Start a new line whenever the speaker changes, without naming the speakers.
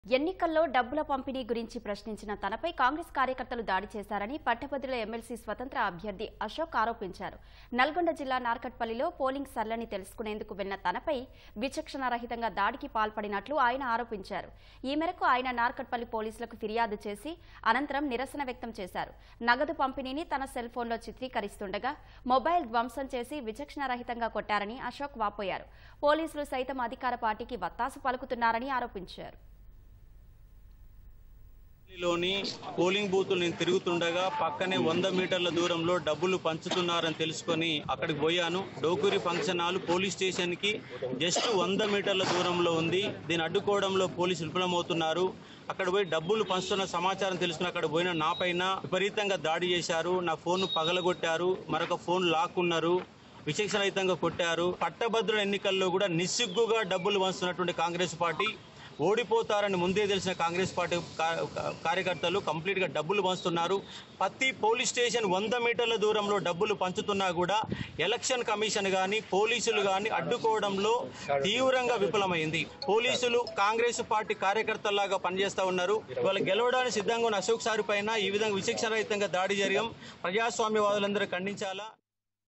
ఎన్నికల్లో డబ్బుల పంపిణీ గురించి ప్రశ్నించిన తనపై కాంగ్రెస్ కార్యకర్తలు దాడి చేశారని పట్టభద్రుల ఎమ్మెల్సీ స్వతంత్ర అభ్యర్థి అశోక్ ఆరోపించారు. నల్గొండ జిల్లా నార్కట్పల్లిలో పోలింగ్ సరళిని తెలుసుకునేందుకు వెళ్లిన తనపై విచక్షణారహితంగా దాడికి పాల్పడినట్లు ఆయన ఆరోపించారు. ఈ మేరకు ఆయన నార్కట్పల్లి పోలీసులకు ఫిర్యాదు చేసి అనంతరం నిరసన వ్యక్తం చేశారు. నగదు పంపిణీని తన సెల్ ఫోన్లో చిత్రీకరిస్తుండగా మొబైల్ ధ్వంసం చేసి విచక్షణారహితంగా కొట్టారని అశోక్ వాపోయారు. పోలీసులు సైతం అధికార పార్టీకి వత్తాసు పలుకుతున్నారని ఆరోపించారు.
లోని పోలింగ్ బూతులు నేను తిరుగుతుండగా పక్కనే 100 మీటర్ల దూరంలో డబ్బులు పంచుతున్నారని తెలుసుకొని అక్కడికి పోయాను. Dokuri function hall police station కి జస్ట్ 100 మీటర్ల దూరంలో ఉంది. దీన్ని అడ్డుకోవడంలో పోలీసులు విఫలమవుతున్నారు. అక్కడ పోయి డబ్బులు పంచుతున్న సమాచారం తెలుసుకుని అక్కడ పోయిన నా పైన విపరీతంగా దాడి చేశారు. నా ఫోన్ పగలగొట్టారు, మరొక ఫోన్ లాక్కున్నారు, విచక్షణరహితంగా కొట్టారు. పట్టభద్రుల ఎన్నికల్లో కూడా నిస్సిగ్గుగా డబ్బులు పంచుతున్నటువంటి కాంగ్రెస్ పార్టీ ఓడిపోతారని ముందే తెలిసిన కాంగ్రెస్ పార్టీ కార్యకర్తలు కంప్లీట్ గా డబ్బులు పంచుతున్నారు. ప్రతి పోలీస్ స్టేషన్ 100 మీటర్ల దూరంలో డబ్బులు పంచుతున్నా కూడా ఎలక్షన్ కమిషన్ గాని పోలీసులు గాని అడ్డుకోవడంలో తీవ్రంగా విఫలమైంది. పోలీసులు కాంగ్రెస్ పార్టీ కార్యకర్తల్లాగా పనిచేస్తా ఉన్నారు. వాళ్ళు గెలవడానికి సిద్ధంగా ఉన్న అశోక్ సార్ పైన ఈ విధంగా విచక్షణరహితంగా దాడి జరగడం ప్రజాస్వామ్యవాదులందరూ ఖండించాలా.